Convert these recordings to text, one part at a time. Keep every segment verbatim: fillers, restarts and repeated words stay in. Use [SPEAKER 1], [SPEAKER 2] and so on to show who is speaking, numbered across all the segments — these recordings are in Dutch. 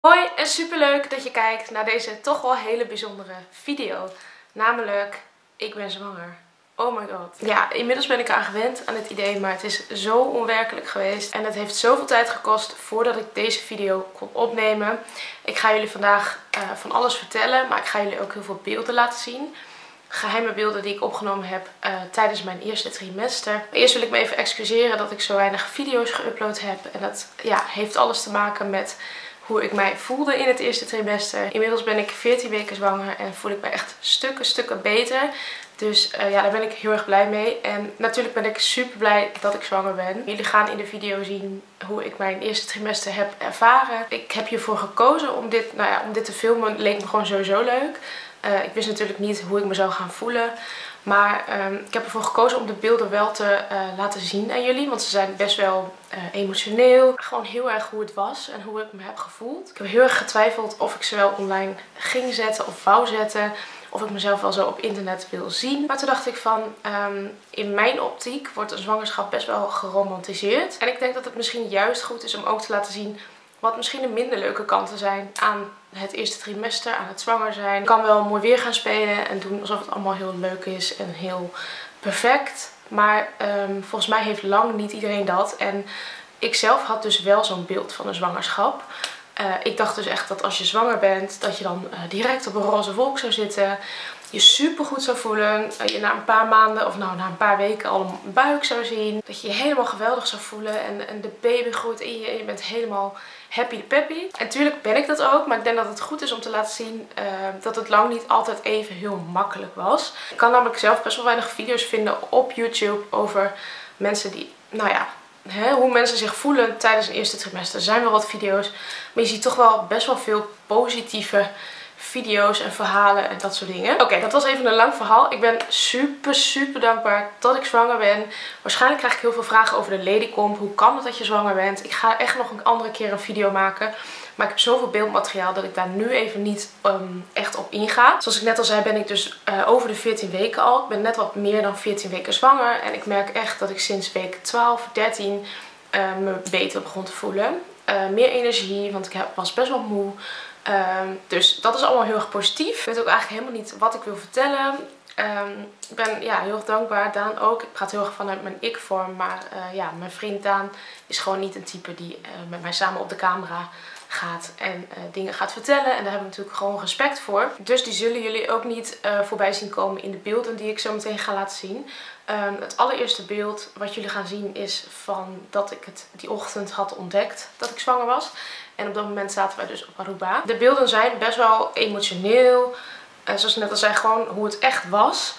[SPEAKER 1] Hoi en superleuk dat je kijkt naar deze toch wel hele bijzondere video. Namelijk, ik ben zwanger. Oh my god. Ja, inmiddels ben ik eraan gewend aan het idee, maar het is zo onwerkelijk geweest. En het heeft zoveel tijd gekost voordat ik deze video kon opnemen. Ik ga jullie vandaag uh, van alles vertellen, maar ik ga jullie ook heel veel beelden laten zien. Geheime beelden die ik opgenomen heb uh, tijdens mijn eerste trimester. Eerst wil ik me even excuseren dat ik zo weinig video's geüpload heb. En dat ja, heeft alles te maken met hoe ik mij voelde in het eerste trimester. Inmiddels ben ik veertien weken zwanger en voel ik me echt stukken, stukken beter. Dus uh, ja, daar ben ik heel erg blij mee. En natuurlijk ben ik super blij dat ik zwanger ben. Jullie gaan in de video zien hoe ik mijn eerste trimester heb ervaren. Ik heb hiervoor gekozen om dit, nou ja, om dit te filmen. Leek me gewoon sowieso leuk. Uh, ik wist natuurlijk niet hoe ik me zou gaan voelen. Maar um, ik heb ervoor gekozen om de beelden wel te uh, laten zien aan jullie. Want ze zijn best wel uh, emotioneel. Gewoon heel erg hoe het was en hoe ik me heb gevoeld. Ik heb heel erg getwijfeld of ik ze wel online ging zetten of wou zetten. Of ik mezelf wel zo op internet wil zien. Maar toen dacht ik van, um, in mijn optiek wordt een zwangerschap best wel geromantiseerd. En ik denk dat het misschien juist goed is om ook te laten zien wat misschien de minder leuke kanten zijn aan het eerste trimester, aan het zwanger zijn. Ik kan wel mooi weer gaan spelen en doen alsof het allemaal heel leuk is en heel perfect. Maar um, volgens mij heeft lang niet iedereen dat. En ik zelf had dus wel zo'n beeld van een zwangerschap. Uh, ik dacht dus echt dat als je zwanger bent, dat je dan uh, direct op een roze wolk zou zitten. Je super goed zou voelen. Uh, je na een paar maanden of nou na een paar weken al een buik zou zien. Dat je je helemaal geweldig zou voelen. En, en de baby groeit in je en je bent helemaal happy de peppy. En natuurlijk ben ik dat ook. Maar ik denk dat het goed is om te laten zien uh, dat het lang niet altijd even heel makkelijk was. Ik kan namelijk zelf best wel weinig video's vinden op YouTube over mensen die, nou ja, He, hoe mensen zich voelen tijdens een eerste trimester. Er zijn wel wat video's, maar je ziet toch wel best wel veel positieve video's en verhalen en dat soort dingen. Oké, okay, dat was even een lang verhaal. Ik ben super, super dankbaar dat ik zwanger ben. Waarschijnlijk krijg ik heel veel vragen over de ladycomb. Hoe kan het dat je zwanger bent? Ik ga echt nog een andere keer een video maken. Maar ik heb zoveel beeldmateriaal dat ik daar nu even niet um, echt op inga. Zoals ik net al zei ben ik dus uh, over de veertien weken al. Ik ben net wat meer dan veertien weken zwanger. En ik merk echt dat ik sinds week twaalf, dertien uh, me beter begon te voelen. Uh, meer energie, want ik was best wel moe. Um, dus dat is allemaal heel erg positief. Ik weet ook eigenlijk helemaal niet wat ik wil vertellen. Um, ik ben ja, heel erg dankbaar. Daan ook. Ik praat heel erg vanuit mijn ik-vorm. Maar uh, ja, mijn vriend Daan is gewoon niet een type die uh, met mij samen op de camera gaat en uh, dingen gaat vertellen. En daar hebben we natuurlijk gewoon respect voor. Dus die zullen jullie ook niet uh, voorbij zien komen in de beelden die ik zo meteen ga laten zien. Um, het allereerste beeld wat jullie gaan zien is van dat ik het die ochtend had ontdekt dat ik zwanger was. En op dat moment zaten wij dus op Aruba. De beelden zijn best wel emotioneel. Uh, zoals ik net al zei, gewoon hoe het echt was.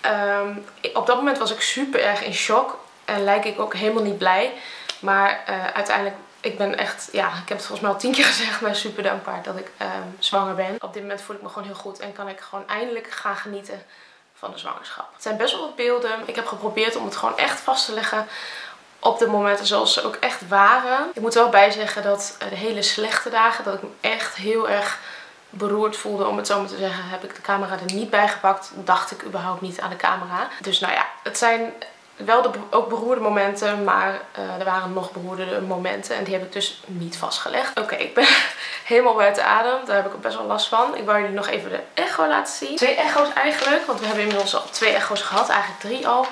[SPEAKER 1] Um, op dat moment was ik super erg in shock. En lijk ik ook helemaal niet blij. Maar uh, uiteindelijk, ik ben echt, ja, ik heb het volgens mij al tien keer gezegd, maar super dankbaar dat ik um, zwanger ben. Op dit moment voel ik me gewoon heel goed en kan ik gewoon eindelijk gaan genieten van de zwangerschap. Het zijn best wel wat beelden. Ik heb geprobeerd om het gewoon echt vast te leggen op de momenten zoals ze ook echt waren. Ik moet er wel bij zeggen dat de hele slechte dagen, dat ik me echt heel erg beroerd voelde, om het zo maar te zeggen, heb ik de camera er niet bij gepakt. Dacht ik überhaupt niet aan de camera. Dus nou ja, het zijn wel de, ook beroerde momenten, maar uh, er waren nog beroerde momenten en die heb ik dus niet vastgelegd. Oké, okay, ik ben helemaal buiten adem. Daar heb ik ook best wel last van. Ik wou jullie nog even de echo laten zien. Twee echo's eigenlijk, want we hebben inmiddels al twee echo's gehad. Eigenlijk drie al.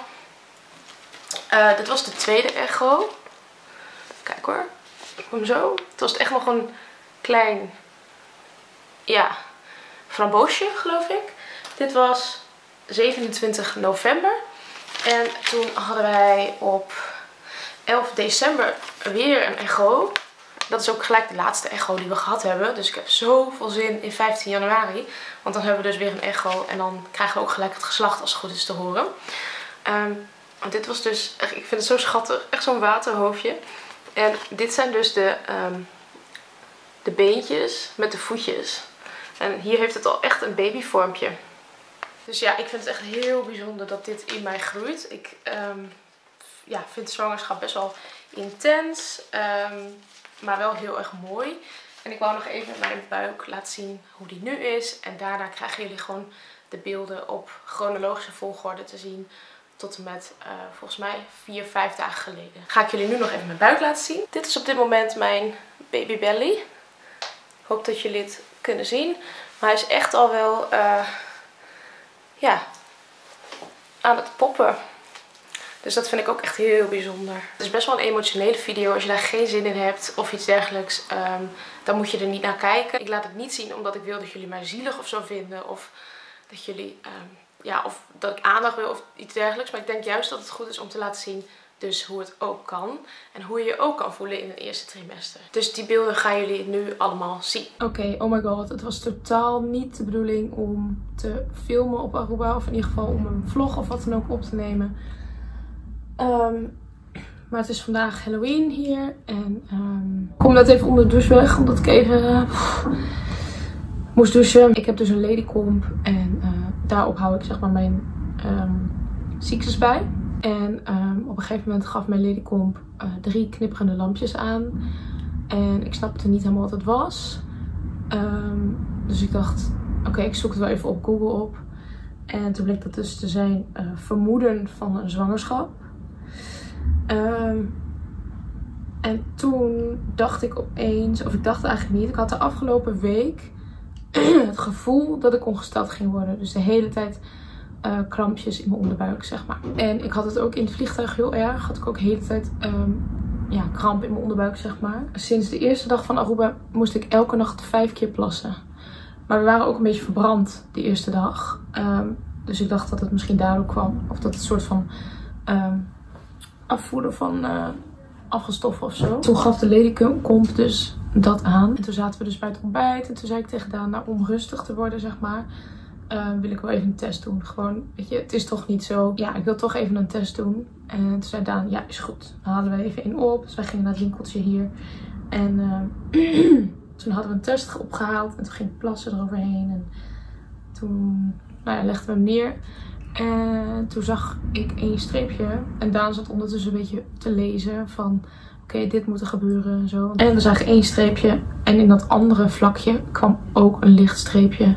[SPEAKER 1] Uh, dit was de tweede echo. Kijk hoor. Ik hem zo. Het was echt nog een klein, ja, framboosje geloof ik. Dit was zevenentwintig november. En toen hadden wij op elf december weer een echo. Dat is ook gelijk de laatste echo die we gehad hebben. Dus ik heb zoveel zin in vijftien januari. Want dan hebben we dus weer een echo. En dan krijgen we ook gelijk het geslacht als het goed is te horen. Um, want dit was dus, echt, ik vind het zo schattig. Echt zo'n waterhoofdje. En dit zijn dus de, um, de beentjes met de voetjes. En hier heeft het al echt een babyvormpje. Dus ja, ik vind het echt heel bijzonder dat dit in mij groeit. Ik um, ja, vind de zwangerschap best wel intens. Um, maar wel heel erg mooi. En ik wou nog even mijn buik laten zien hoe die nu is. En daarna krijgen jullie gewoon de beelden op chronologische volgorde te zien. Tot en met uh, volgens mij vier, vijf dagen geleden. Ga ik jullie nu nog even mijn buik laten zien. Dit is op dit moment mijn baby belly. hoop dat jullie het kunnen zien. Maar hij is echt al wel uh, ja, aan het poppen. Dus dat vind ik ook echt heel bijzonder. Het is best wel een emotionele video. Als je daar geen zin in hebt of iets dergelijks, um, dan moet je er niet naar kijken. Ik laat het niet zien omdat ik wil dat jullie mij zielig of zo vinden. Of dat jullie, um, ja, of dat ik aandacht wil of iets dergelijks. Maar ik denk juist dat het goed is om te laten zien dus hoe het ook kan. En hoe je je ook kan voelen in het eerste trimester. Dus die beelden gaan jullie nu allemaal zien. Oké, okay, oh my god. Het was totaal niet de bedoeling om te filmen op Aruba. Of in ieder geval om een vlog of wat dan ook op te nemen. Um, maar het is vandaag Halloween hier. En um, ik kom net even onder de douche weg. Omdat ik even uh, pff, moest douchen. Ik heb dus een ladycomb. En uh, daarop hou ik zeg maar mijn um, ziektes bij. En um, op een gegeven moment gaf mijn ladycomb uh, drie knipperende lampjes aan. En ik snapte niet helemaal wat het was. Um, dus ik dacht, oké, okay, ik zoek het wel even op Google op. En toen bleek dat dus te zijn uh, vermoeden van een zwangerschap. Um, en toen dacht ik opeens, of ik dacht eigenlijk niet. Ik had de afgelopen week het gevoel dat ik ongesteld ging worden. Dus de hele tijd uh, krampjes in mijn onderbuik, zeg maar. En ik had het ook in het vliegtuig heel erg. Had ik ook de hele tijd um, ja, kramp in mijn onderbuik, zeg maar. Sinds de eerste dag van Aruba moest ik elke nacht vijf keer plassen. Maar we waren ook een beetje verbrand die eerste dag. Um, dus ik dacht dat het misschien daardoor kwam. Of dat het een soort van um, afvoeren van uh, afgestoffen of zo. Toen gaf de ladycomb dus dat aan. En toen zaten we dus bij het ontbijt. En toen zei ik tegen Daan, nou, om rustig te worden, zeg maar, uh, wil ik wel even een test doen. Gewoon, weet je, het is toch niet zo. Ja, ik wil toch even een test doen. En toen zei Daan, ja, is goed. Dan halen we even in op. Dus wij gingen naar het winkeltje hier. En uh, toen hadden we een test opgehaald. En toen ging ik plassen eroverheen. En toen nou ja, legden we hem neer. En toen zag ik één streepje. En Daan zat ondertussen een beetje te lezen van, oké, okay, dit moet er gebeuren en zo. En we zagen één streepje. En in dat andere vlakje kwam ook een licht streepje.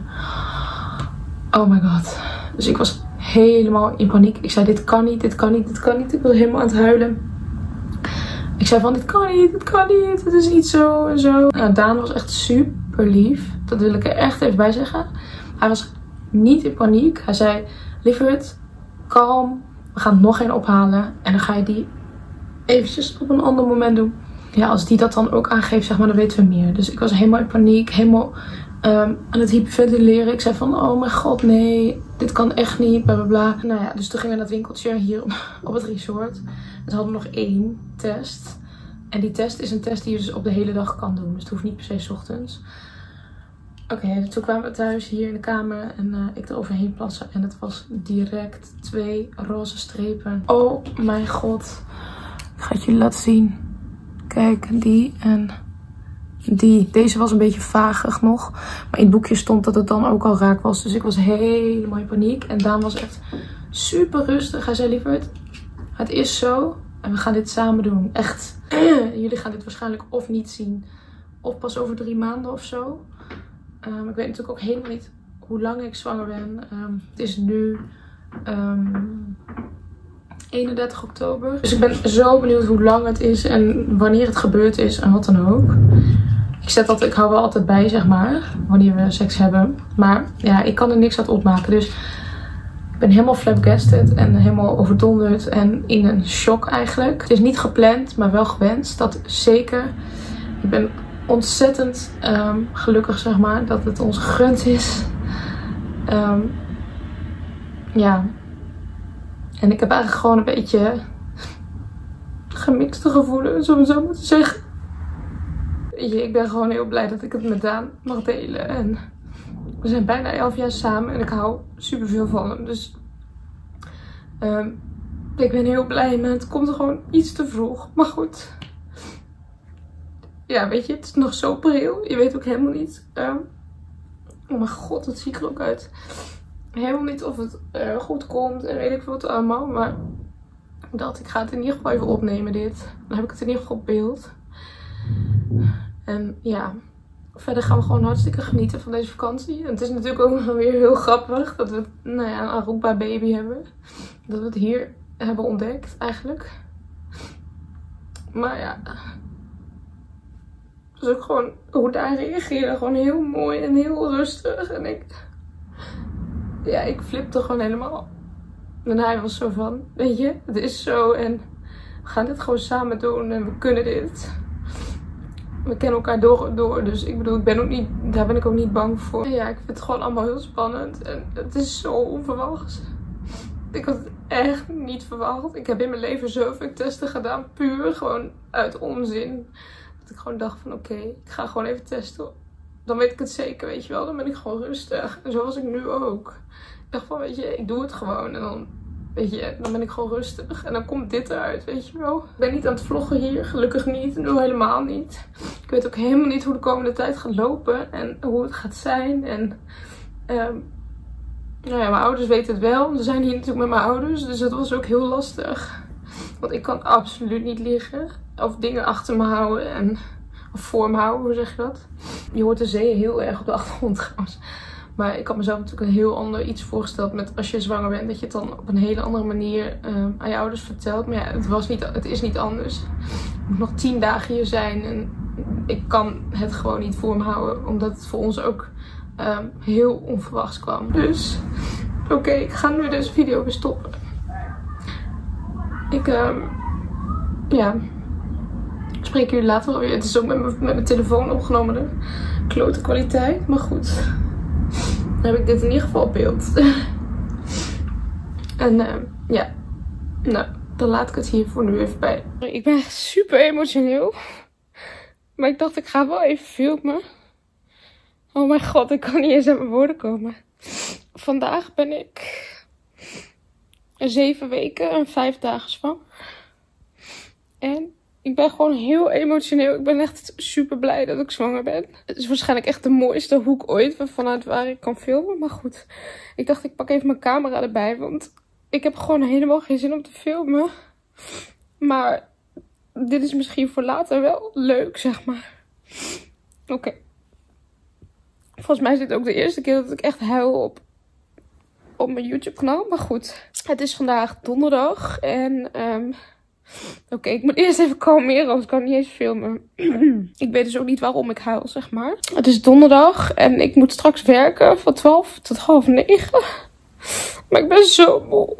[SPEAKER 1] Oh my god. Dus ik was helemaal in paniek. Ik zei, dit kan niet, dit kan niet, dit kan niet. Ik was helemaal aan het huilen. Ik zei van, dit kan niet, dit kan niet. Het is niet zo en zo. Nou, Daan was echt super lief. Dat wil ik er echt even bij zeggen. Hij was niet in paniek. Hij zei, lieverd, kalm. We gaan nog één ophalen. En dan ga je die eventjes op een ander moment doen. Ja, als die dat dan ook aangeeft, zeg maar, dan weten we meer. Dus ik was helemaal in paniek. Helemaal um, aan het hyperventileren. Ik zei van, oh mijn god, nee. Dit kan echt niet, bla bla bla. Nou ja, dus toen gingen we naar het winkeltje hier op het resort. Dus hadden we nog één test. En die test is een test die je dus op de hele dag kan doen. Dus het hoeft niet per se 's ochtends. Oké, okay, toen kwamen we thuis hier in de kamer en uh, ik er overheen plassen. En het was direct twee roze strepen. Oh mijn god. Ik ga het jullie laten zien. Kijk, die en die. Deze was een beetje vagig nog. Maar in het boekje stond dat het dan ook al raak was. Dus ik was helemaal in paniek. En Daan was echt super rustig. Hij zei, lieverd, het is zo. En we gaan dit samen doen. Echt. Jullie gaan dit waarschijnlijk of niet zien. Of pas over drie maanden of zo. Um, ik weet natuurlijk ook helemaal niet hoe lang ik zwanger ben. Um, het is nu um, eenendertig oktober. Dus ik ben zo benieuwd hoe lang het is en wanneer het gebeurd is en wat dan ook. Ik zet dat, ik hou wel altijd bij, zeg maar, wanneer we seks hebben. Maar ja, ik kan er niks uit opmaken. Dus ik ben helemaal flabbergasted en helemaal overdonderd en in een shock eigenlijk. Het is niet gepland, maar wel gewenst. Dat zeker. Ik ben ontzettend um, gelukkig, zeg maar, dat het ons gegund is. Um, ja. En ik heb eigenlijk gewoon een beetje gemixte gevoelens, om het zo maar te zeggen. Je, ik ben gewoon heel blij dat ik het met Daan mag delen. En we zijn bijna elf jaar samen en ik hou super veel van hem. Dus um, ik ben heel blij, maar het komt er gewoon iets te vroeg. Maar goed. Ja, weet je, het is nog zo pril. Je weet ook helemaal niet. Um, oh mijn god, wat zie ik er ook uit. Helemaal niet of het uh, goed komt en weet ik veel wat allemaal. Maar dat, ik ga het in ieder geval even opnemen, dit. Dan heb ik het in ieder geval op beeld. En ja, verder gaan we gewoon hartstikke genieten van deze vakantie. En het is natuurlijk ook nog weer heel grappig dat we nou ja, een Aruba baby hebben. Dat we het hier hebben ontdekt eigenlijk. Maar ja, was ook gewoon hoe daar reageerde. Gewoon heel mooi en heel rustig. En ik, ja, ik flipte gewoon helemaal. En hij was zo van, weet je, het is zo en we gaan dit gewoon samen doen en we kunnen dit. We kennen elkaar door en door, dus ik bedoel, ik ben ook niet, daar ben ik ook niet bang voor. En ja, ik vind het gewoon allemaal heel spannend en het is zo onverwachts. Ik had het echt niet verwacht. Ik heb in mijn leven zoveel testen gedaan, puur gewoon uit onzin. Dat ik gewoon dacht van oké, okay, ik ga gewoon even testen. Dan weet ik het zeker, weet je wel. Dan ben ik gewoon rustig. En zo was ik nu ook. Ik dacht van, weet je, ik doe het gewoon. En dan, weet je, dan ben ik gewoon rustig. En dan komt dit eruit, weet je wel. Ik ben niet aan het vloggen hier, gelukkig niet. Nu helemaal niet. Ik weet ook helemaal niet hoe de komende tijd gaat lopen. En hoe het gaat zijn. En um, nou ja, mijn ouders weten het wel. Ze zijn hier natuurlijk met mijn ouders. Dus dat was ook heel lastig. Want ik kan absoluut niet liegen. Of dingen achter me houden. En, of voor me houden, hoe zeg je dat? Je hoort de zee heel erg op de achtergrond trouwens. Maar ik had mezelf natuurlijk een heel ander iets voorgesteld met als je zwanger bent. Dat je het dan op een hele andere manier um, aan je ouders vertelt. Maar ja, het, was niet, het is niet anders. Ik moet nog tien dagen hier zijn. En ik kan het gewoon niet voor me houden. Omdat het voor ons ook um, heel onverwachts kwam. Dus, oké, okay, ik ga nu deze video weer stoppen. Ik, um, ja... Ik spreek jullie later weer. Het is ook met mijn, met mijn telefoon opgenomen. De klote kwaliteit. Maar goed. Dan heb ik dit in ieder geval op beeld. En uh, ja. Nou, dan laat ik het hier voor nu even bij. Ik ben echt super emotioneel. Maar ik dacht ik ga wel even filmen. Oh mijn god, ik kan niet eens aan mijn woorden komen. Vandaag ben ik zeven weken en vijf dagen zwanger. En ik ben gewoon heel emotioneel. Ik ben echt super blij dat ik zwanger ben. Het is waarschijnlijk echt de mooiste hoek ooit vanuit waar ik kan filmen. Maar goed, ik dacht ik pak even mijn camera erbij. Want ik heb gewoon helemaal geen zin om te filmen. Maar dit is misschien voor later wel leuk, zeg maar. Oké. Okay. Volgens mij is dit ook de eerste keer dat ik echt huil op, op mijn YouTube kanaal. Maar goed, het is vandaag donderdag. En... Um, Oké, okay, ik moet eerst even kalmeren, anders kan ik niet eens filmen. Ik weet dus ook niet waarom ik huil, zeg maar. Het is donderdag en ik moet straks werken van twaalf tot half negen. Maar ik ben zo moe.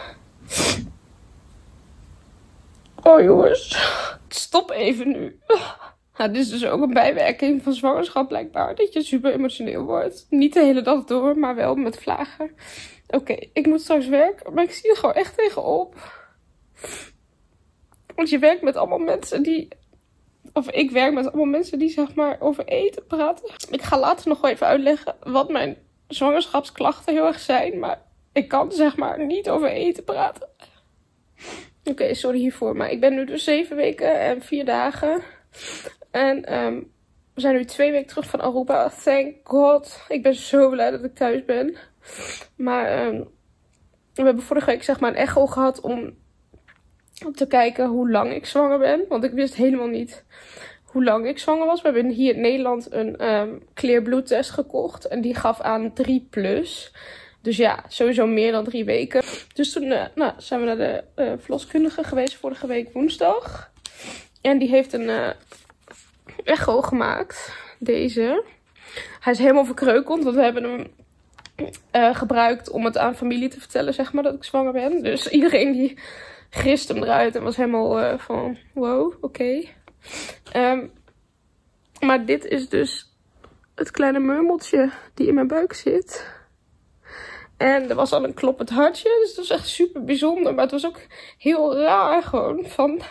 [SPEAKER 1] Oh jongens, stop even nu. Nou, dit is dus ook een bijwerking van zwangerschap blijkbaar. Dat je super emotioneel wordt. Niet de hele dag door, maar wel met vlagen. Oké, okay, ik moet straks werken, maar ik zie er gewoon echt tegenop. Want je werkt met allemaal mensen die... Of ik werk met allemaal mensen die zeg maar over eten praten. Ik ga later nog wel even uitleggen wat mijn zwangerschapsklachten heel erg zijn. Maar ik kan zeg maar niet over eten praten. Oké, okay, sorry hiervoor. Maar ik ben nu dus zeven weken en vier dagen. En um, we zijn nu twee weken terug van Aruba. Thank God. Ik ben zo blij dat ik thuis ben. Maar um, we hebben vorige week zeg maar een echo gehad om... Om te kijken hoe lang ik zwanger ben. Want ik wist helemaal niet hoe lang ik zwanger was. We hebben hier in Nederland een um, kleerbloedtest gekocht. En die gaf aan drie plus. Dus ja, sowieso meer dan drie weken. Dus toen uh, nou, zijn we naar de uh, verloskundige geweest vorige week woensdag. En die heeft een uh, echo gemaakt. Deze. Hij is helemaal verkreukeld. Want we hebben hem uh, gebruikt om het aan familie te vertellen, zeg maar, dat ik zwanger ben. Dus iedereen die... grist hem eruit en was helemaal uh, van wow, oké. Okay. Um, maar dit is dus het kleine murmeltje die in mijn buik zit. En er was al een kloppend hartje, dus het was echt super bijzonder. Maar het was ook heel raar gewoon van...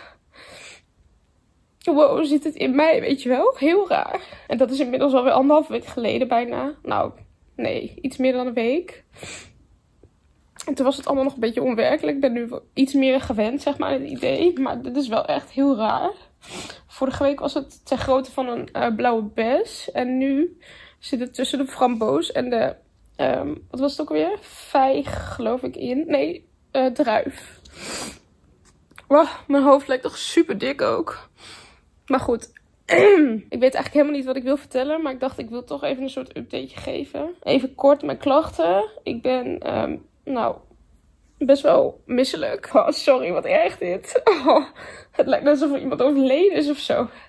[SPEAKER 1] Wow, zit het in mij, weet je wel? Heel raar. En dat is inmiddels alweer anderhalf week geleden bijna. Nou, nee, iets meer dan een week. En toen was het allemaal nog een beetje onwerkelijk. Ik ben nu iets meer gewend, zeg maar, het idee. Maar dit is wel echt heel raar. Vorige week was het ter grootte van een uh, blauwe bes. En nu zit het tussen de framboos en de... Um, wat was het ook alweer? Vijg, geloof ik, in. Nee, uh, druif. Wow, mijn hoofd lijkt toch super dik ook. Maar goed. Ik weet eigenlijk helemaal niet wat ik wil vertellen. Maar ik dacht, ik wil toch even een soort updateje geven. Even kort mijn klachten. Ik ben... Um, Nou, best wel misselijk. Oh, sorry, wat erg dit. Oh, het lijkt alsof er iemand overleden is of zo.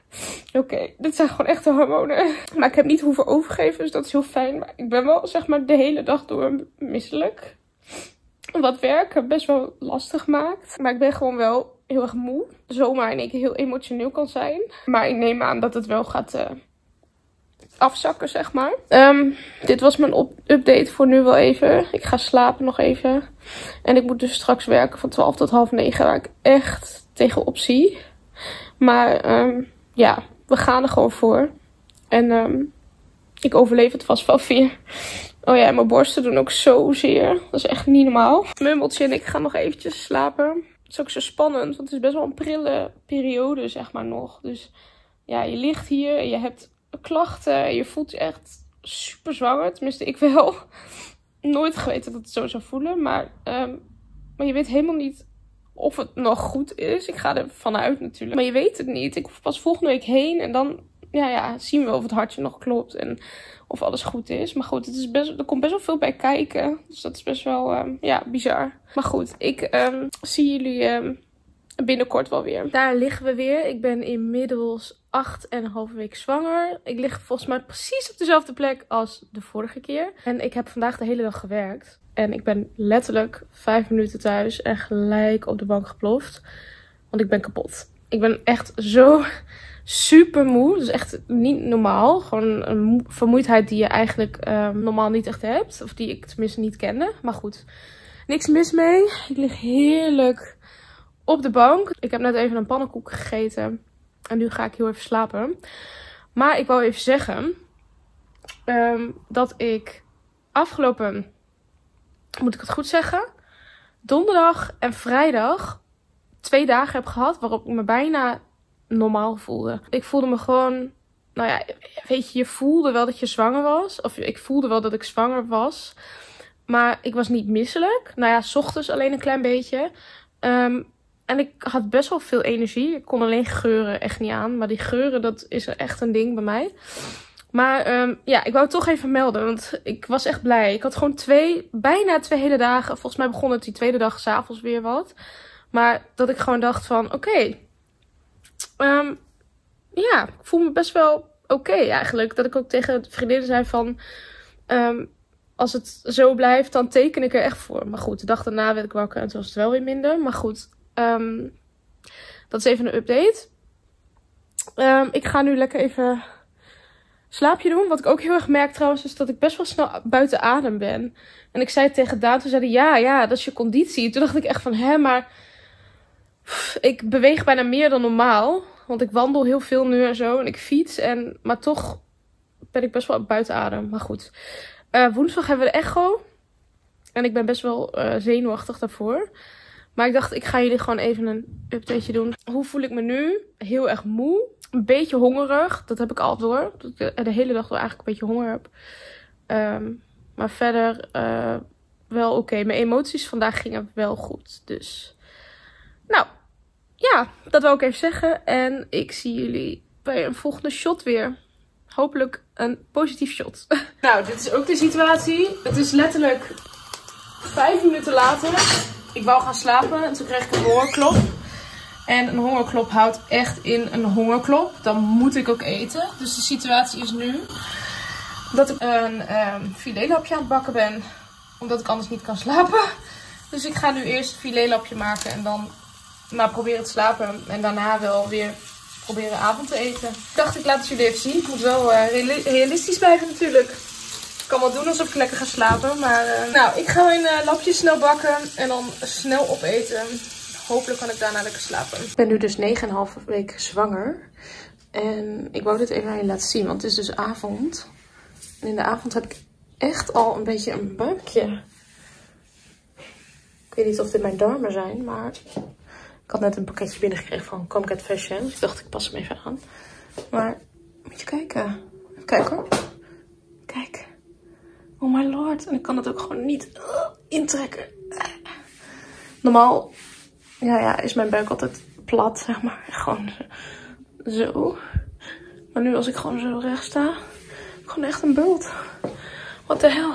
[SPEAKER 1] Oké, okay, dit zijn gewoon echte hormonen. Maar ik heb niet hoeven overgeven, dus dat is heel fijn. Maar ik ben wel, zeg maar, de hele dag door misselijk. Wat werken best wel lastig maakt. Maar ik ben gewoon wel heel erg moe. Zomaar in één keer heel emotioneel kan zijn. Maar ik neem aan dat het wel gaat uh, afzakken, zeg maar. Um, dit was mijn update voor nu wel even. Ik ga slapen nog even. En ik moet dus straks werken van twaalf tot half negen. Waar ik echt tegenop zie. Maar um, ja, we gaan er gewoon voor. En um, ik overleef het vast wel weer. Oh ja, mijn borsten doen ook zo zeer. Dat is echt niet normaal. Mummeltje en ik gaan nog eventjes slapen. Het is ook zo spannend, want het is best wel een prille periode, zeg maar, nog. Dus ja, je ligt hier en je hebt klachten en je voelt je echt super zwanger. Tenminste, ik wel. Nooit geweten dat het zo zou voelen. Maar, um, maar je weet helemaal niet of het nog goed is. Ik ga er vanuit natuurlijk. Maar je weet het niet. Ik hoef pas volgende week heen en dan ja, ja, zien we of het hartje nog klopt en of alles goed is. Maar goed, het is best, er komt best wel veel bij kijken. Dus dat is best wel um, ja, bizar. Maar goed, ik um, zie jullie um, binnenkort wel weer. Daar liggen we weer. Ik ben inmiddels acht en een halve week zwanger. Ik lig volgens mij precies op dezelfde plek als de vorige keer. En ik heb vandaag de hele dag gewerkt. En ik ben letterlijk vijf minuten thuis en gelijk op de bank geploft. Want ik ben kapot. Ik ben echt zo super moe. Dat is echt niet normaal. Gewoon een vermoeidheid die je eigenlijk um, normaal niet echt hebt. Of die ik tenminste niet kende. Maar goed, niks mis mee. Ik lig heerlijk op de bank. Ik heb net even een pannenkoek gegeten. En nu ga ik heel even slapen. Maar ik wou even zeggen um, dat ik afgelopen, moet ik het goed zeggen, donderdag en vrijdag twee dagen heb gehad waarop ik me bijna normaal voelde. Ik voelde me gewoon, nou ja, weet je, je voelde wel dat je zwanger was. Of ik voelde wel dat ik zwanger was. Maar ik was niet misselijk. Nou ja, 's ochtends alleen een klein beetje. Um, en ik had best wel veel energie. Ik kon alleen geuren echt niet aan. Maar die geuren, dat is echt een ding bij mij. Maar um, ja, ik wou het toch even melden. Want ik was echt blij. Ik had gewoon twee, bijna twee hele dagen. Volgens mij begon het die tweede dag 's avonds weer wat. Maar dat ik gewoon dacht van, oké. Okay, um, ja, ik voel me best wel oké okay, eigenlijk. Dat ik ook tegen vriendinnen zei van, Um, als het zo blijft, dan teken ik er echt voor. Maar goed, de dag daarna werd ik wakker en toen was het wel weer minder. Maar goed, um, dat is even een update. Um, ik ga nu lekker even slaapje doen. Wat ik ook heel erg merk trouwens, is dat ik best wel snel buiten adem ben. En ik zei het tegen Daan, toen zei hij, ja, ja, dat is je conditie. Toen dacht ik echt van, hè, maar pff, ik beweeg bijna meer dan normaal. Want ik wandel heel veel nu en zo. En ik fiets. En, maar toch ben ik best wel buiten adem. Maar goed. Uh, woensdag hebben we de echo. En ik ben best wel uh, zenuwachtig daarvoor. Maar ik dacht, ik ga jullie gewoon even een updateje doen. Hoe voel ik me nu? Heel erg moe. Een beetje hongerig. Dat heb ik al door. Dat ik de hele dag door eigenlijk een beetje honger heb. Um, maar verder uh, wel oké. Okay. Mijn emoties vandaag gingen wel goed. Dus nou, ja, dat wil ik even zeggen. En ik zie jullie bij een volgende shot weer. Hopelijk een positief shot. Nou, dit is ook de situatie. Het is letterlijk vijf minuten later. Ik wou gaan slapen en toen kreeg ik een hongerklop. En een hongerklop houdt echt in een hongerklop. Dan moet ik ook eten. Dus de situatie is nu dat ik een um, filetlapje aan het bakken ben. Omdat ik anders niet kan slapen. Dus ik ga nu eerst een filetlapje maken en dan maar proberen te slapen. En daarna wel weer proberen avond te eten. Ik dacht, ik laat het jullie even zien. Ik moet wel uh, realistisch blijven natuurlijk. Ik kan wel doen alsof ik lekker ga slapen. Maar uh, nou, ik ga mijn uh, lapjes snel bakken. En dan snel opeten. Hopelijk kan ik daarna lekker slapen. Ik ben nu dus negen en een half week zwanger. En ik wou dit even aan je laten zien. Want het is dus avond. En in de avond heb ik echt al een beetje een buikje. Ik weet niet of dit mijn darmen zijn. Maar ik had net een pakketje binnengekregen van Come Get Fashion. Dus ik dacht, ik pas hem even aan. Maar moet je kijken. Even kijken hoor. Kijk. Oh my lord. En ik kan het ook gewoon niet uh, intrekken. Normaal ja, ja, is mijn buik altijd plat, zeg maar. Gewoon zo. Maar nu als ik gewoon zo recht sta, heb ik gewoon echt een bult. What the hell.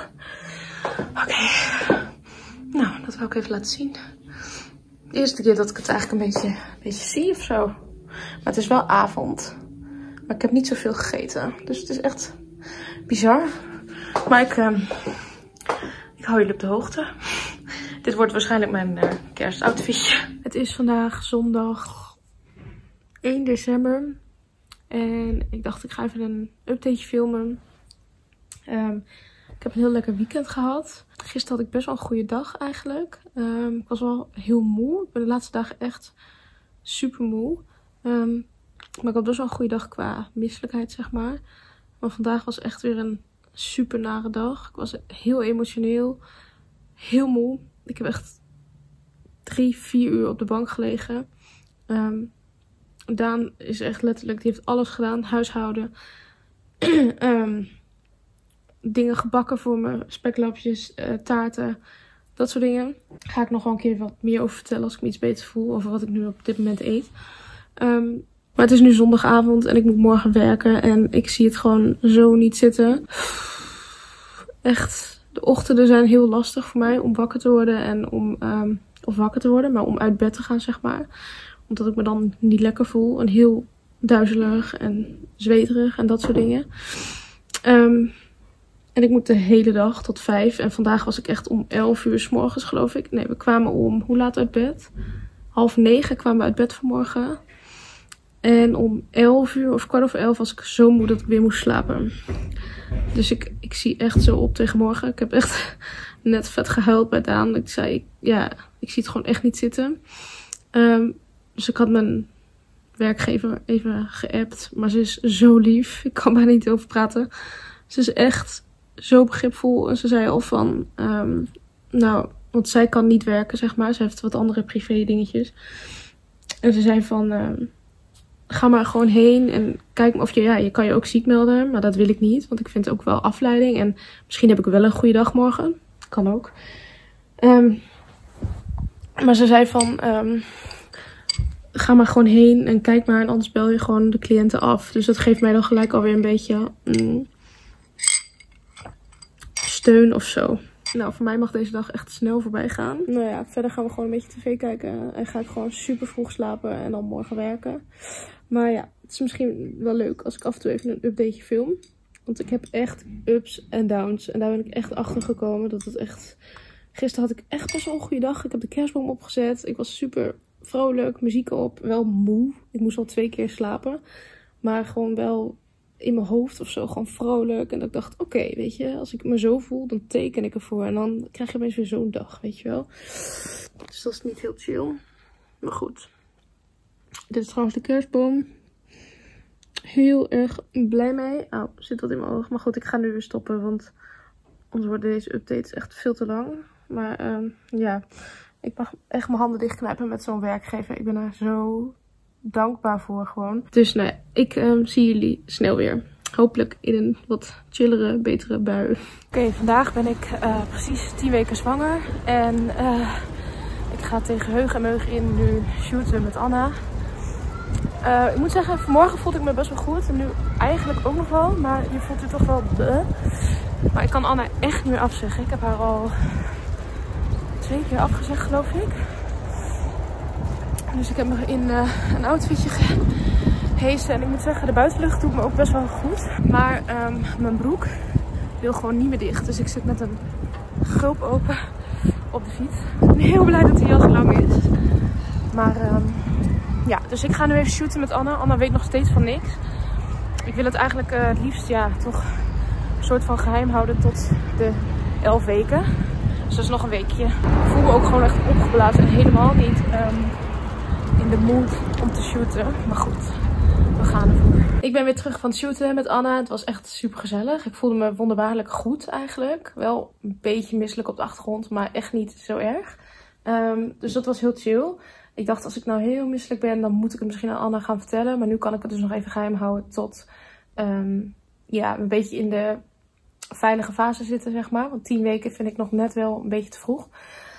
[SPEAKER 1] Oké. Okay. Nou, dat wil ik even laten zien. De eerste keer dat ik het eigenlijk een beetje, een beetje zie of zo. Maar het is wel avond. Maar ik heb niet zoveel gegeten. Dus het is echt bizar. Maar ik, uh, ik hou jullie op de hoogte. Dit wordt waarschijnlijk mijn uh, kerstoutfitje. Het is vandaag zondag één december. En ik dacht ik ga even een updateje filmen. Um, ik heb een heel lekker weekend gehad. Gisteren had ik best wel een goede dag eigenlijk. Um, ik was wel heel moe. Ik ben de laatste dagen echt super moe. Um, maar ik had best wel een goede dag qua misselijkheid, zeg maar. Maar vandaag was echt weer een super nare dag. Ik was heel emotioneel. Heel moe. Ik heb echt drie, vier uur op de bank gelegen. Um, Daan is echt letterlijk, die heeft alles gedaan. Huishouden. um, dingen gebakken voor me. Speklapjes, uh, taarten. Dat soort dingen. Daar ga ik nog wel een keer wat meer over vertellen als ik me iets beter voel. Over wat ik nu op dit moment eet. Um, maar het is nu zondagavond en ik moet morgen werken. En ik zie het gewoon zo niet zitten. Echt, de ochtenden zijn heel lastig voor mij om wakker te worden. En om, um, of wakker te worden, maar om uit bed te gaan, zeg maar. Omdat ik me dan niet lekker voel. En heel duizelig en zweterig en dat soort dingen. Um, en ik moet de hele dag tot vijf. En vandaag was ik echt om elf uur 's morgens, geloof ik. Nee, we kwamen om, hoe laat uit bed? Half negen kwamen we uit bed vanmorgen. En om elf uur of kwart over elf was ik zo moe dat ik weer moest slapen. Dus ik, ik zie echt zo op tegen morgen. Ik heb echt net vet gehuild bij Daan. Ik zei, ik, ja, ik zie het gewoon echt niet zitten. Um, dus ik had mijn werkgever even geappt. Maar ze is zo lief. Ik kan bijna niet over praten. Ze is echt zo begripvol. En ze zei al van, um, nou, want zij kan niet werken, zeg maar. Ze heeft wat andere privé dingetjes. En ze zei van, um, ga maar gewoon heen en kijk of je, ja, je kan je ook ziek melden. Maar dat wil ik niet, want ik vind het ook wel afleiding. En misschien heb ik wel een goede dag morgen. Kan ook. Um, maar ze zei van, um, ga maar gewoon heen en kijk maar. En anders bel je gewoon de cliënten af. Dus dat geeft mij dan gelijk alweer een beetje mm, steun of zo. Nou, voor mij mag deze dag echt snel voorbij gaan. Nou ja, verder gaan we gewoon een beetje tv kijken. En ga ik gewoon super vroeg slapen en dan morgen werken. Maar ja, het is misschien wel leuk als ik af en toe even een updateje film. Want ik heb echt ups en downs. En daar ben ik echt achter gekomen. Dat het echt... Gisteren had ik echt best wel een goede dag. Ik heb de kerstboom opgezet. Ik was super vrolijk, muziek op. Wel moe. Ik moest al twee keer slapen. Maar gewoon wel in mijn hoofd of zo. Gewoon vrolijk. En dat ik dacht, oké, okay, weet je. Als ik me zo voel, dan teken ik ervoor. En dan krijg je opeens weer zo'n dag, weet je wel. Dus dat is niet heel chill. Maar goed. Dit is trouwens de kerstboom. Heel erg blij mee. Oh, zit wat in mijn oog. Maar goed, ik ga nu weer stoppen. Want anders worden deze updates echt veel te lang. Maar um, ja, ik mag echt mijn handen dichtknijpen met zo'n werkgever. Ik ben daar zo dankbaar voor gewoon. Dus nee, ik um, zie jullie snel weer. Hopelijk in een wat chillere, betere bui. Oké, okay, vandaag ben ik uh, precies tien weken zwanger. En uh, ik ga tegen heug en meug in nu shooten met Anna. Uh, ik moet zeggen, vanmorgen voelde ik me best wel goed. En nu eigenlijk ook nog wel. Maar je voelt je toch wel... Bleh. Maar ik kan Anna echt niet meer afzeggen. Ik heb haar al twee keer afgezegd, geloof ik. Dus ik heb me in uh, een outfitje gehezen. En ik moet zeggen, de buitenlucht doet me ook best wel goed. Maar um, mijn broek wil gewoon niet meer dicht. Dus ik zit met een gulp open op de fiets. Ik ben heel blij dat die jas lang is. Maar um, ja, dus ik ga nu even shooten met Anna. Anna weet nog steeds van niks. Ik wil het eigenlijk uh, het liefst, ja, toch een soort van geheim houden tot de elf weken. Dus dat is nog een weekje. Ik voel me ook gewoon echt opgeblazen en helemaal niet um, in de mood om te shooten. Maar goed, we gaan ervoor. Ik ben weer terug van het shooten met Anna. Het was echt super gezellig. Ik voelde me wonderbaarlijk goed eigenlijk. Wel een beetje misselijk op de achtergrond, maar echt niet zo erg. Um, dus dat was heel chill. Ik dacht, als ik nou heel misselijk ben, dan moet ik het misschien aan Anna gaan vertellen. Maar nu kan ik het dus nog even geheim houden tot um, ja, een beetje in de veilige fase zitten, zeg maar. Want tien weken vind ik nog net wel een beetje te vroeg.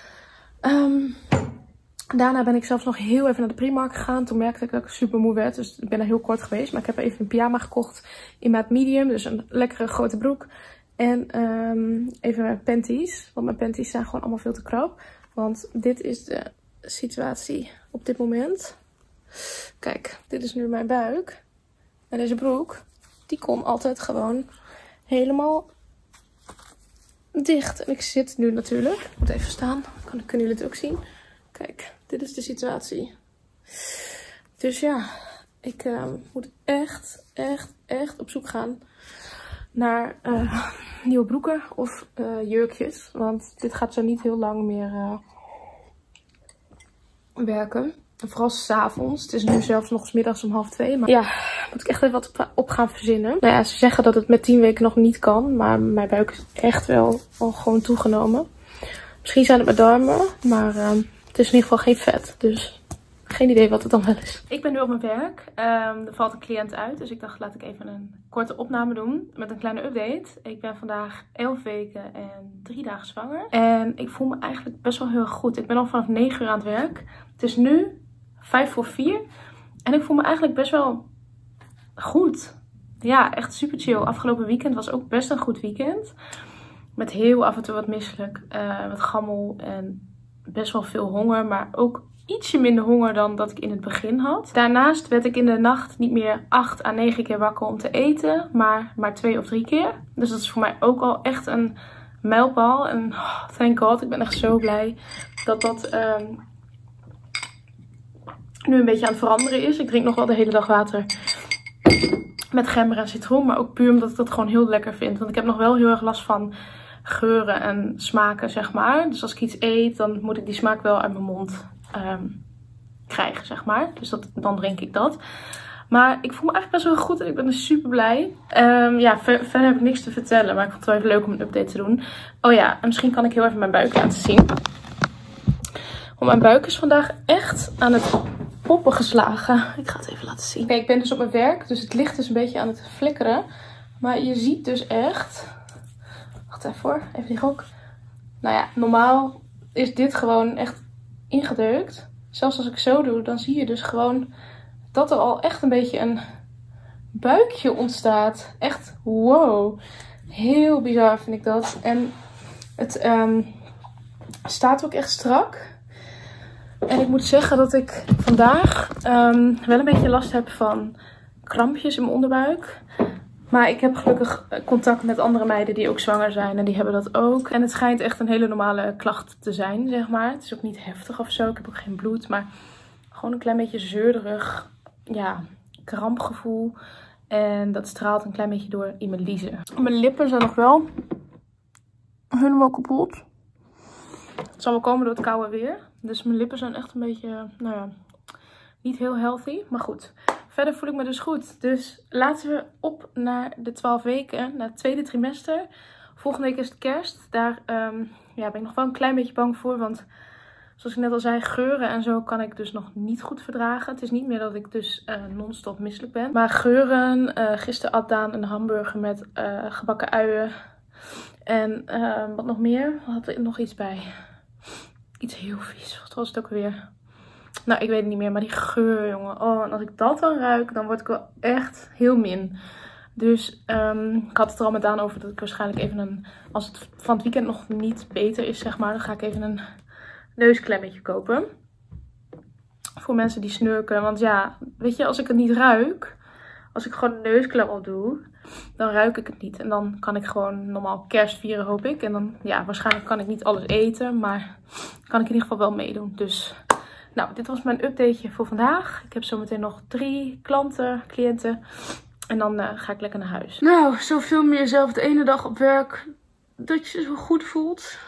[SPEAKER 1] Um, daarna ben ik zelfs nog heel even naar de Primark gegaan. Toen merkte ik dat ik super moe werd. Dus ik ben er heel kort geweest. Maar ik heb even een pyjama gekocht in maat medium. Dus een lekkere grote broek. En um, even mijn panties. Want mijn panties zijn gewoon allemaal veel te krap. Want dit is de situatie op dit moment. Kijk, dit is nu mijn buik. En deze broek, die kon altijd gewoon helemaal dicht. En ik zit nu natuurlijk. Ik moet even staan. Dan kunnen jullie het ook zien. Kijk, dit is de situatie. Dus ja, ik uh, moet echt, echt, echt op zoek gaan naar uh, nieuwe broeken of uh, jurkjes. Want dit gaat zo niet heel lang meer uh, werken. En vooral 's avonds. Het is nu zelfs nog 's middags om half twee. Maar ja, moet ik echt even wat op, op gaan verzinnen. Nou ja, ze zeggen dat het met tien weken nog niet kan. Maar mijn buik is echt wel al gewoon toegenomen. Misschien zijn het mijn darmen. Maar uh, het is in ieder geval geen vet. Dus geen idee wat het dan wel is. Ik ben nu op mijn werk. Um, er valt een cliënt uit. Dus ik dacht, laat ik even een korte opname doen. Met een kleine update. Ik ben vandaag elf weken en drie dagen zwanger. En ik voel me eigenlijk best wel heel erg goed. Ik ben al vanaf negen uur aan het werk. Het is nu vijf voor vier. En ik voel me eigenlijk best wel goed. Ja, echt super chill. Afgelopen weekend was ook best een goed weekend. Met heel af en toe wat misselijk. Uh, wat gammel en best wel veel honger. Maar ook ietsje minder honger dan dat ik in het begin had. Daarnaast werd ik in de nacht niet meer acht à negen keer wakker om te eten. Maar maar twee of drie keer. Dus dat is voor mij ook al echt een mijlpaal. En oh, thank god. Ik ben echt zo blij dat dat Um, nu een beetje aan het veranderen is. Ik drink nog wel de hele dag water met gember en citroen. Maar ook puur omdat ik dat gewoon heel lekker vind. Want ik heb nog wel heel erg last van geuren en smaken, zeg maar. Dus als ik iets eet, dan moet ik die smaak wel uit mijn mond um, krijgen, zeg maar. Dus dat, dan drink ik dat. Maar ik voel me eigenlijk best wel goed en ik ben dus super blij. Um, ja, ver, verder heb ik niks te vertellen. Maar ik vond het wel even leuk om een update te doen. Oh ja, en misschien kan ik heel even mijn buik laten zien. Want mijn buik is vandaag echt aan het poppen geslagen. Ik ga het even laten zien. Kijk, ik ben dus op mijn werk. Dus het licht is een beetje aan het flikkeren. Maar je ziet dus echt. Wacht even hoor. Even die gok. Nou ja, normaal is dit gewoon echt ingedeukt. Zelfs als ik zo doe, dan zie je dus gewoon dat er al echt een beetje een buikje ontstaat. Echt wow. Heel bizar vind ik dat. En het um, staat ook echt strak. En ik moet zeggen dat ik vandaag um, wel een beetje last heb van krampjes in mijn onderbuik. Maar ik heb gelukkig contact met andere meiden die ook zwanger zijn. En die hebben dat ook. En het schijnt echt een hele normale klacht te zijn, zeg maar. Het is ook niet heftig of zo. Ik heb ook geen bloed. Maar gewoon een klein beetje zeurderig. Ja, krampgevoel. En dat straalt een klein beetje door in mijn liezen. Mijn lippen zijn nog wel helemaal kapot. Het zal wel komen door het koude weer. Dus mijn lippen zijn echt een beetje, nou ja, niet heel healthy. Maar goed, verder voel ik me dus goed. Dus laten we op naar de twaalf weken, naar het tweede trimester. Volgende week is het kerst. Daar um, ja, ben ik nog wel een klein beetje bang voor. Want zoals ik net al zei, geuren en zo kan ik dus nog niet goed verdragen. Het is niet meer dat ik dus uh, non-stop misselijk ben. Maar geuren, uh, gisteren at Daan een hamburger met uh, gebakken uien. En uh, wat nog meer? Had er nog iets bij? Iets heel vies. Wat was het ook weer? Nou, ik weet het niet meer. Maar die geur, jongen. Oh, en als ik dat dan ruik, dan word ik wel echt heel min. Dus um, ik had het er al met Daan over dat ik waarschijnlijk even een... Als het van het weekend nog niet beter is, zeg maar. Dan ga ik even een neusklemmetje kopen. Voor mensen die snurken. Want ja, weet je, als ik het niet ruik. Als ik gewoon een neusklem op doe. Dan ruik ik het niet. En dan kan ik gewoon normaal kerst vieren, hoop ik. En dan, ja, waarschijnlijk kan ik niet alles eten. Maar kan ik in ieder geval wel meedoen. Dus, nou, dit was mijn updateje voor vandaag. Ik heb zometeen nog drie klanten, cliënten. En dan uh, ga ik lekker naar huis. Nou, zo film je jezelf de ene dag op werk dat je je zo goed voelt.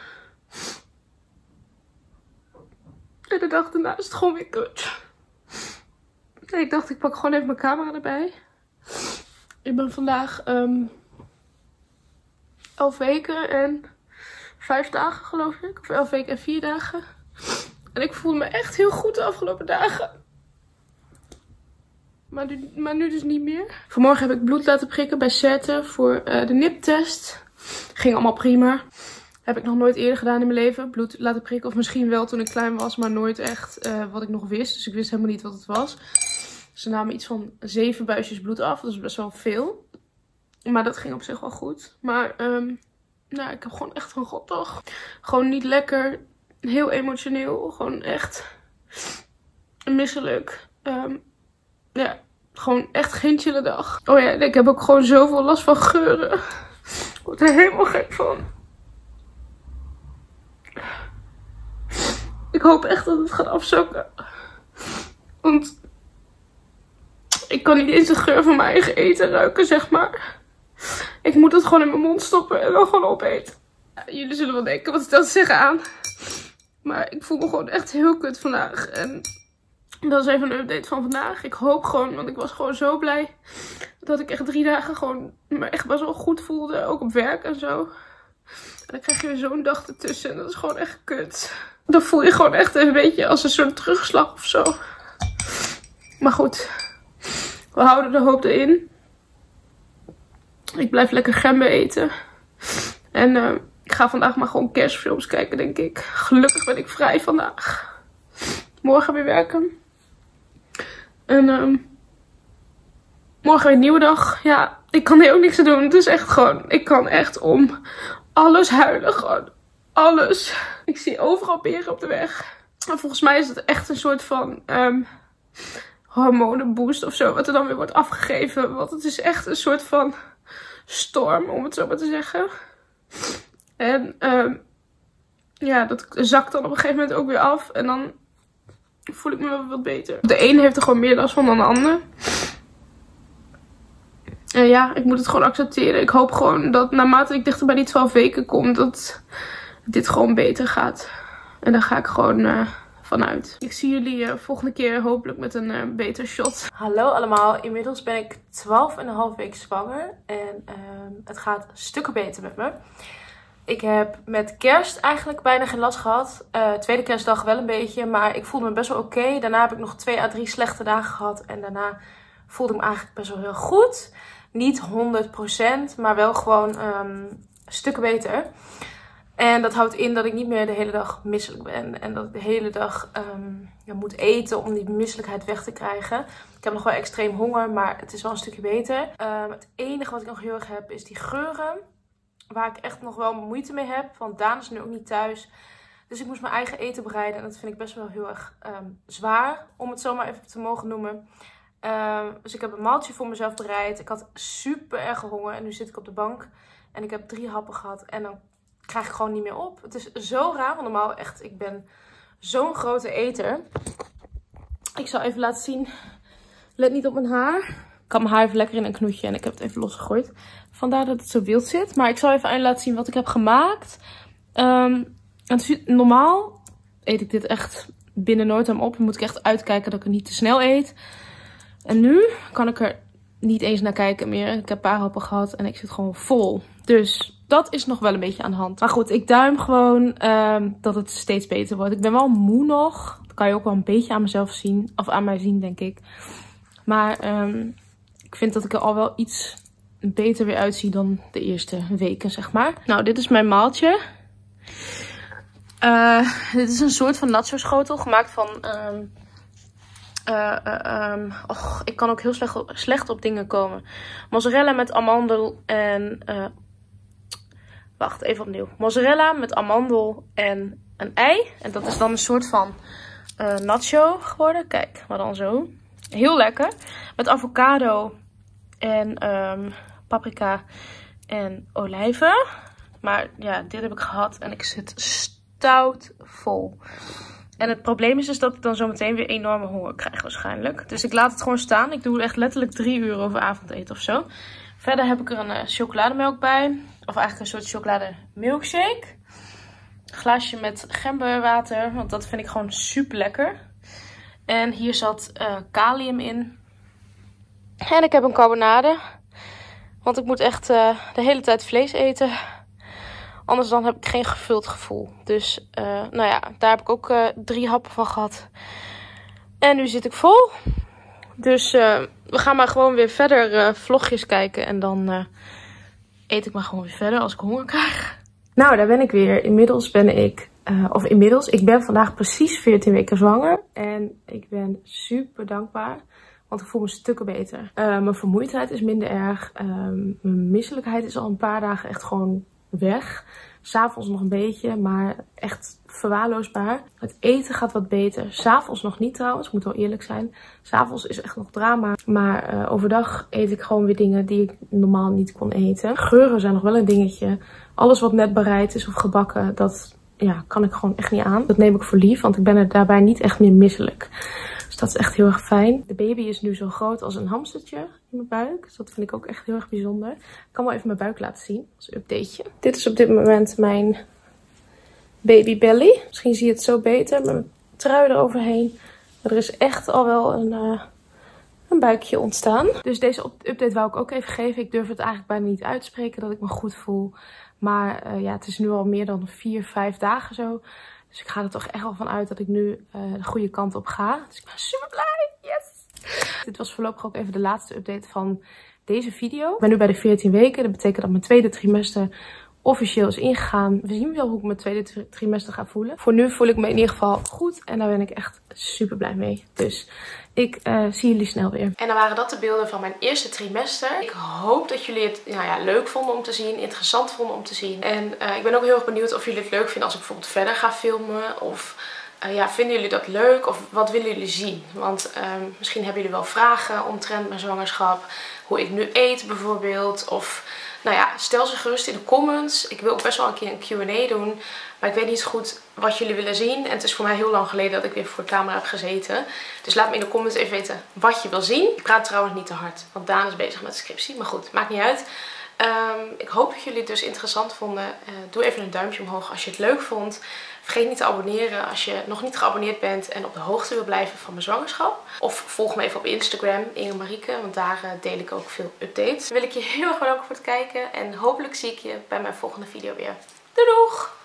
[SPEAKER 1] En de dag daarna is het gewoon weer kut. Nee, ik dacht, ik pak gewoon even mijn camera erbij. Ik ben vandaag um, elf weken en vijf dagen, geloof ik. Of elf weken en vier dagen. En ik voel me echt heel goed de afgelopen dagen. Maar nu, maar nu dus niet meer. Vanmorgen heb ik bloed laten prikken bij Sette voor uh, de niptest. Ging allemaal prima. Heb ik nog nooit eerder gedaan in mijn leven. Bloed laten prikken. Of misschien wel toen ik klein was, maar nooit echt uh, wat ik nog wist. Dus ik wist helemaal niet wat het was. Ze namen iets van zeven buisjes bloed af. Dat is best wel veel. Maar dat ging op zich wel goed. Maar um, nou, ik heb gewoon echt een goddag. Gewoon niet lekker. Heel emotioneel. Gewoon echt misselijk. Um, ja, gewoon echt geen chille dag. Oh ja, ik heb ook gewoon zoveel last van geuren. Ik word er helemaal gek van. Ik hoop echt dat het gaat afzakken. Want ik kan niet eens de geur van mijn eigen eten ruiken, zeg maar. Ik moet het gewoon in mijn mond stoppen en dan gewoon opeten. Ja, jullie zullen wel denken, wat is dat te zeggen aan? Maar ik voel me gewoon echt heel kut vandaag. En dat is even een update van vandaag. Ik hoop gewoon, want ik was gewoon zo blij dat ik echt drie dagen gewoon me echt best wel goed voelde. Ook op werk en zo. En dan krijg je weer zo'n dag ertussen en dat is gewoon echt kut. Dan voel je gewoon echt een beetje als een soort terugslag of zo. Maar goed, we houden de hoop erin. Ik blijf lekker gember eten. En uh, ik ga vandaag maar gewoon kerstfilms kijken, denk ik. Gelukkig ben ik vrij vandaag. Morgen weer werken. En uh, morgen weer een nieuwe dag. Ja, ik kan hier ook niks aan doen. Het is echt gewoon, ik kan echt om alles huilen. Gewoon alles. Ik zie overal beren op de weg. En volgens mij is het echt een soort van um, hormonenboost of zo. Wat er dan weer wordt afgegeven. Want het is echt een soort van storm, om het zo maar te zeggen. En um, ja, dat zakt dan op een gegeven moment ook weer af. En dan voel ik me wel wat beter. De een heeft er gewoon meer last van dan de ander. En ja, ik moet het gewoon accepteren. Ik hoop gewoon dat naarmate ik dichter bij die twaalf weken kom, dat dit gewoon beter gaat. En daar ga ik gewoon uh, vanuit. Ik zie jullie uh, volgende keer hopelijk met een uh, beter shot. Hallo allemaal, inmiddels ben ik twaalf en een half week zwanger. En uh, het gaat stukken beter met me. Ik heb met kerst eigenlijk bijna geen last gehad. Uh, tweede kerstdag wel een beetje, maar ik voelde me best wel oké. Okay. Daarna heb ik nog twee à drie slechte dagen gehad. En daarna voelde ik me eigenlijk best wel heel goed. Niet honderd procent, maar wel gewoon um, stukken beter. En dat houdt in dat ik niet meer de hele dag misselijk ben. En dat ik de hele dag um, ja, moet eten om die misselijkheid weg te krijgen. Ik heb nog wel extreem honger, maar het is wel een stukje beter. Um, het enige wat ik nog heel erg heb is die geuren. Waar ik echt nog wel moeite mee heb. Want Daan is nu ook niet thuis. Dus ik moest mijn eigen eten bereiden. En dat vind ik best wel heel erg um, zwaar. Om het zo maar even te mogen noemen. Um, dus ik heb een maaltje voor mezelf bereid. Ik had super erg honger. En nu zit ik op de bank. En ik heb drie happen gehad. En dan krijg ik gewoon niet meer op. Het is zo raar. Want normaal echt, ik ben zo'n grote eter. Ik zal even laten zien. Let niet op mijn haar. Ik had mijn haar even lekker in een knoetje. En ik heb het even losgegooid. Vandaar dat het zo wild zit. Maar ik zal even aan laten zien wat ik heb gemaakt. Um, het, normaal eet ik dit echt binnen no time op. Dan moet ik echt uitkijken dat ik het niet te snel eet. En nu kan ik er niet eens naar kijken meer. Ik heb een paar happen gehad en ik zit gewoon vol. Dus dat is nog wel een beetje aan de hand. Maar goed, ik duim gewoon um, dat het steeds beter wordt. Ik ben wel moe nog. Dat kan je ook wel een beetje aan mezelf zien. Of aan mij zien, denk ik. Maar um, ik vind dat ik er al wel iets beter weer uitzie dan de eerste weken, zeg maar. Nou, dit is mijn maaltje. Uh, dit is een soort van nacho schotel gemaakt van... Um, Uh, uh, um, och, ik kan ook heel slecht, slecht op dingen komen. Mozzarella met amandel en... Uh, wacht, even opnieuw. Mozzarella met amandel en een ei. En dat is dan een soort van uh, nacho geworden. Kijk, maar dan zo. Heel lekker. Met avocado en um, paprika en olijven. Maar ja, dit heb ik gehad en ik zit stout vol. En het probleem is dus dat ik dan zo meteen weer enorme honger krijg waarschijnlijk. Dus ik laat het gewoon staan. Ik doe echt letterlijk drie uur over avondeten of zo. Verder heb ik er een uh, chocolademelk bij. Of eigenlijk een soort chocolade milkshake. Een glaasje met gemberwater. Want dat vind ik gewoon super lekker. En hier zat uh, kalium in. En ik heb een carbonade. Want ik moet echt uh, de hele tijd vlees eten. Anders dan heb ik geen gevuld gevoel. Dus uh, nou ja, daar heb ik ook uh, drie happen van gehad. En nu zit ik vol. Dus uh, we gaan maar gewoon weer verder uh, vlogjes kijken. En dan uh, eet ik maar gewoon weer verder als ik honger krijg. Nou, daar ben ik weer. Inmiddels ben ik... Uh, of inmiddels, ik ben vandaag precies veertien weken zwanger. En ik ben super dankbaar. Want ik voel me stukken beter. Uh, mijn vermoeidheid is minder erg. Uh, mijn misselijkheid is al een paar dagen echt gewoon weg. S'avonds nog een beetje, maar echt verwaarloosbaar. Het eten gaat wat beter. S'avonds nog niet trouwens, ik moet wel eerlijk zijn. S'avonds is echt nog drama. Maar uh, overdag eet ik gewoon weer dingen die ik normaal niet kon eten. Geuren zijn nog wel een dingetje. Alles wat net bereid is of gebakken, dat ja, kan ik gewoon echt niet aan. Dat neem ik voor lief, want ik ben er daarbij niet echt meer misselijk. Dus dat is echt heel erg fijn. De baby is nu zo groot als een hamstertje in mijn buik. Dus dat vind ik ook echt heel erg bijzonder. Ik kan wel even mijn buik laten zien als updateje. Dit is op dit moment mijn baby belly. Misschien zie je het zo beter met mijn trui eroverheen. Maar er is echt al wel een, uh, een buikje ontstaan. Dus deze update wou ik ook even geven. Ik durf het eigenlijk bijna niet uit te spreken dat ik me goed voel. Maar uh, ja, het is nu al meer dan vier, vijf dagen zo. Dus ik ga er toch echt wel van uit dat ik nu uh, de goede kant op ga. Dus ik ben super blij. Yes! Dit was voorlopig ook even de laatste update van deze video. Ik ben nu bij de veertien weken. Dat betekent dat mijn tweede trimester officieel is ingegaan. We zien wel hoe ik mijn tweede trimester ga voelen. Voor nu voel ik me in ieder geval goed. En daar ben ik echt super blij mee. Dus ik uh, zie jullie snel weer. En dan waren dat de beelden van mijn eerste trimester. Ik hoop dat jullie het nou ja, leuk vonden om te zien. Interessant vonden om te zien. En uh, ik ben ook heel erg benieuwd of jullie het leuk vinden als ik bijvoorbeeld verder ga filmen. Of uh, ja, vinden jullie dat leuk? Of wat willen jullie zien? Want uh, misschien hebben jullie wel vragen omtrent mijn zwangerschap. Hoe ik nu eet bijvoorbeeld. Of nou ja, stel ze gerust in de comments. Ik wil ook best wel een keer een Q en A doen. Maar ik weet niet zo goed wat jullie willen zien. En het is voor mij heel lang geleden dat ik weer voor de camera heb gezeten. Dus laat me in de comments even weten wat je wil zien. Ik praat trouwens niet te hard, want Daan is bezig met de scriptie. Maar goed, maakt niet uit. Um, ik hoop dat jullie het dus interessant vonden. Uh, doe even een duimpje omhoog als je het leuk vond. Vergeet niet te abonneren als je nog niet geabonneerd bent en op de hoogte wil blijven van mijn zwangerschap. Of volg me even op Instagram, Inge Marieke, want daar uh, deel ik ook veel updates. Dan wil ik je heel erg bedanken voor het kijken en hopelijk zie ik je bij mijn volgende video weer. Doei doeg!